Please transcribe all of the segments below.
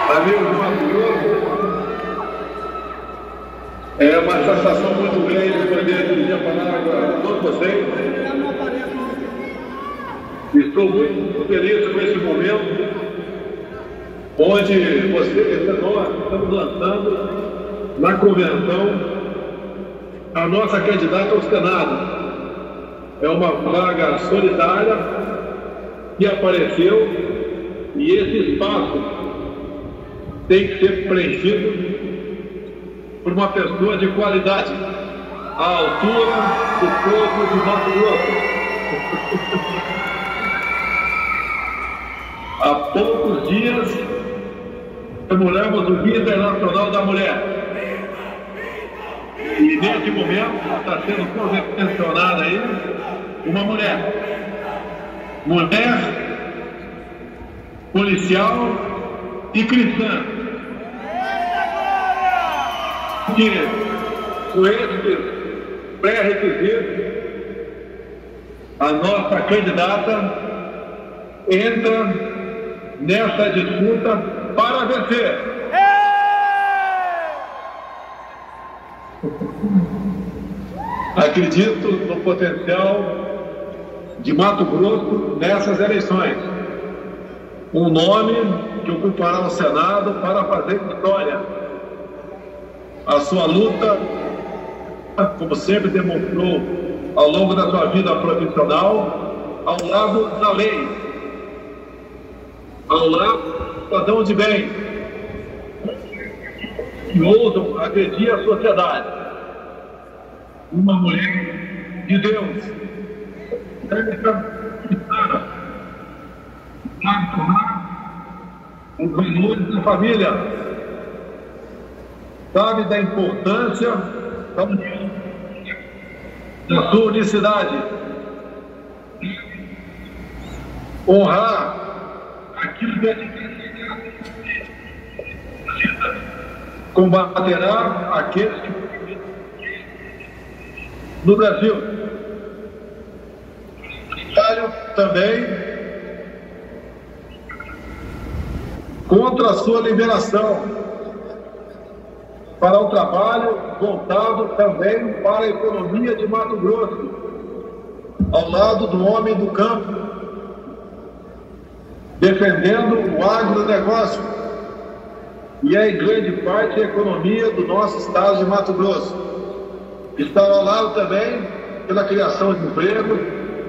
Amigos do Mato Grosso, é uma satisfação muito grande poder dirigir a palavra a todos vocês. Estou muito feliz com esse momento, onde nós estamos lançando na convenção a nossa candidata ao Senado. É uma vaga solidária que apareceu e esse espaço tem que ser preenchido por uma pessoa de qualidade, à altura do povo de Mato Grosso. Há poucos dias comemoramos o Dia Internacional da Mulher. E neste momento está sendo convencionada aí uma mulher policial e cristã, que com esses pré-requisitos a nossa candidata entra nessa disputa para vencer. Acredito no potencial de Mato Grosso nessas eleições. Um nome que ocupará o Senado para fazer história. A sua luta, como sempre demonstrou ao longo da sua vida profissional, ao lado da lei, ao lado do cidadão de bem, que ousam agredir a sociedade. Uma mulher de Deus, os valores da família, sabe da importância da união, da sua unicidade, honrar aquilo que é combaterá aqueles que no Brasil. Também contra a sua liberação para o trabalho voltado também para a economia de Mato Grosso, ao lado do homem do campo, defendendo o agronegócio e em grande parte a economia do nosso estado de Mato Grosso. Está ao lado também pela criação de emprego,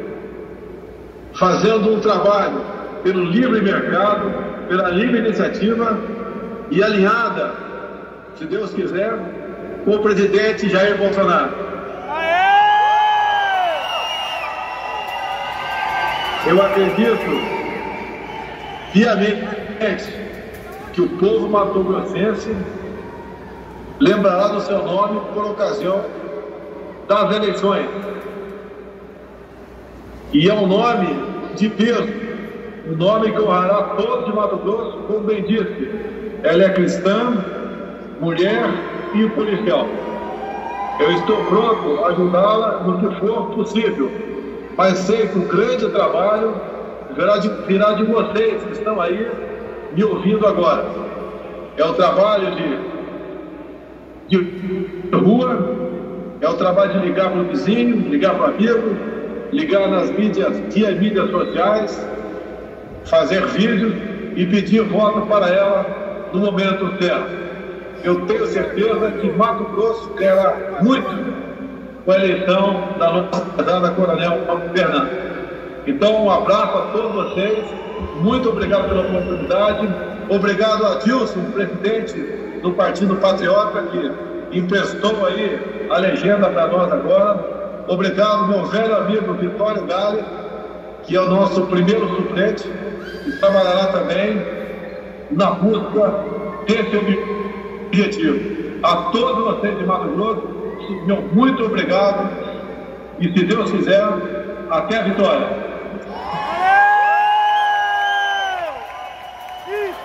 fazendo um trabalho pelo livre mercado, pela livre iniciativa e alinhada, se Deus quiser, com o presidente Jair Bolsonaro. Eu acredito piamente que o povo mato-grossense lembrará do seu nome por ocasião das eleições. E é um nome de peso, um nome que honrará todos de Mato Grosso, como bem disse. Ela é cristã, mulher e policial. Eu estou pronto a ajudá-la no que for possível, mas sei que o grande trabalho virá de vocês que estão aí me ouvindo agora. É o trabalho de rua, é o trabalho de ligar para o vizinho, ligar para o amigo, ligar nas mídias, via mídias sociais, fazer vídeos e pedir voto para ela no momento certo. Eu tenho certeza que Mato Grosso terá muito com a eleição da nossa prezada Coronel Fernando. Então, um abraço a todos vocês, muito obrigado pela oportunidade, obrigado a Dilson, presidente do Partido Patriota, que emprestou aí a legenda para nós agora. Obrigado, meu velho amigo Vitório Gale, que é o nosso primeiro suplente, e trabalhará também na busca desse objetivo. A todos vocês de Mato Grosso, meu muito obrigado, e se Deus quiser, até a vitória.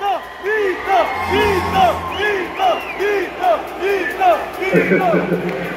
Isso!